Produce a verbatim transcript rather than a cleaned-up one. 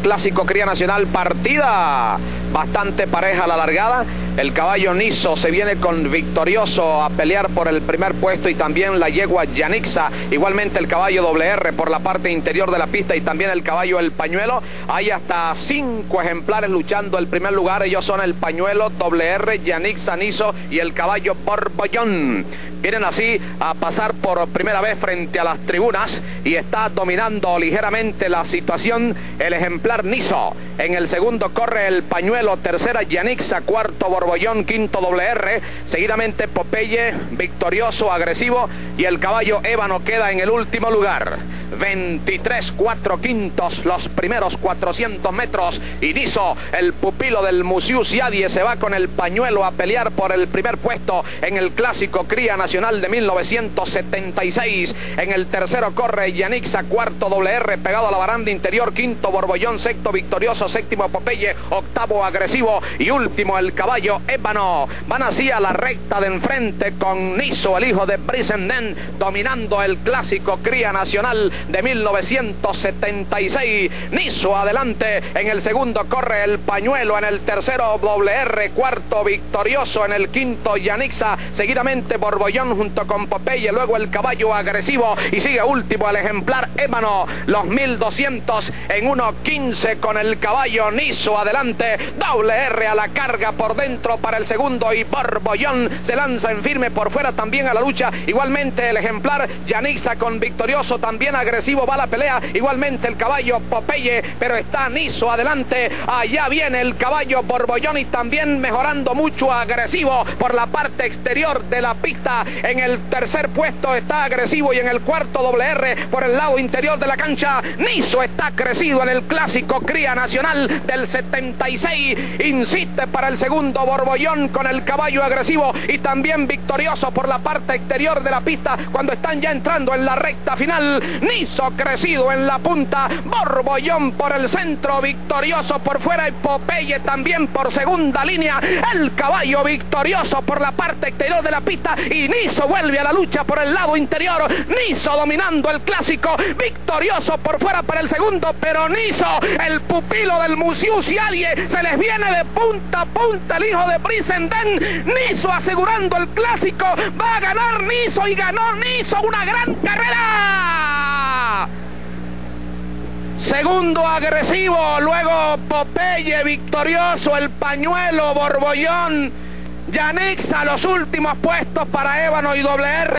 Clásico Cría Nacional. Partida bastante pareja a la largada. El caballo Niso se viene con victorioso a pelear por el primer puesto, y también la yegua Yanixa, igualmente el caballo doble erre por la parte interior de la pista, y también el caballo El Pañuelo. Hay hasta cinco ejemplares luchando el primer lugar. Ellos son el Pañuelo, doble erre, Yanixa, Niso y el caballo Borbollón. Vienen así a pasar por primera vez frente a las tribunas, y está dominando ligeramente la situación el ejemplar Niso. En el segundo corre el Pañuelo, tercera Yanixa, cuarto Borbollón, quinto doble erre, seguidamente Popeye, victorioso, agresivo, y el caballo Ébano queda en el último lugar. veintitrés cuatro quintos los primeros cuatrocientos metros, y Niso, el pupilo del Musiu Siadie, se va con el Pañuelo a pelear por el primer puesto en el Clásico Cría Nacional de mil novecientos setenta y seis. En el tercero corre Yanixa, cuarto doble erre pegado a la baranda interior, quinto Borbollón, sexto victorioso, séptimo Popeye, octavo agresivo y último el caballo Ébano. Van así a la recta de enfrente con Niso, el hijo de Brisenden, dominando el Clásico Cría Nacional de mil novecientos setenta y seis. Niso adelante, en el segundo corre el Pañuelo, en el tercero doble erre, cuarto victorioso, en el quinto Yanixa, seguidamente Borbollón junto con Popeye, luego el caballo agresivo, y sigue último el ejemplar Ébano. Los mil doscientos en uno quince con el caballo Niso adelante, doble erre a la carga por dentro para el segundo, y Borbollón se lanza en firme por fuera también a la lucha. Igualmente el ejemplar Yanixa con victorioso, también agresivo, va a la pelea, igualmente el caballo Popeye, pero está Niso adelante. Allá viene el caballo Borbollón, y también mejorando mucho, agresivo por la parte exterior de la pista. En el tercer puesto está agresivo, y en el cuarto doble erre por el lado interior de la cancha. Niso está crecido en el Clásico Cría Nacional del setenta y seis. Insiste para el segundo Borbollón con el caballo agresivo, y también victorioso por la parte exterior de la pista cuando están ya entrando en la recta final. Niso crecido en la punta, Borbollón por el centro, victorioso por fuera, y Popeye también por segunda línea. El caballo victorioso por la parte exterior de la pista, y Niso vuelve a la lucha por el lado interior. Niso dominando el Clásico, victorioso por fuera para el segundo, pero Niso, el pupilo del Musiu Siadie, se les viene de punta a punta el hijo de Brisenden. Niso asegurando el Clásico, va a ganar Niso, y ganó Niso una gran carrera. Segundo agresivo, luego Popeye victorioso, el Pañuelo, Borbollón, Yanixa, los últimos puestos para Ébano y doble erre.